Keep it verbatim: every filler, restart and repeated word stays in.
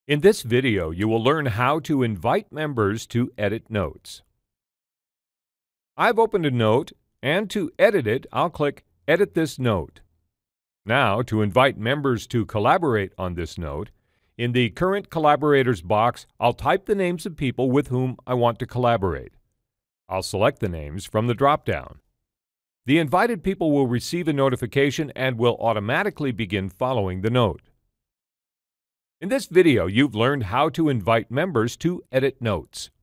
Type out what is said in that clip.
In this video, you will learn how to invite members to edit notes. I've opened a note, and to edit it, I'll click Edit this note. Now, to invite members to collaborate on this note, in the Current Collaborators box, I'll type the names of people with whom I want to collaborate. I'll select the names from the drop-down. The invited people will receive a notification and will automatically begin following the note. In this video, you've learned how to invite members to edit notes.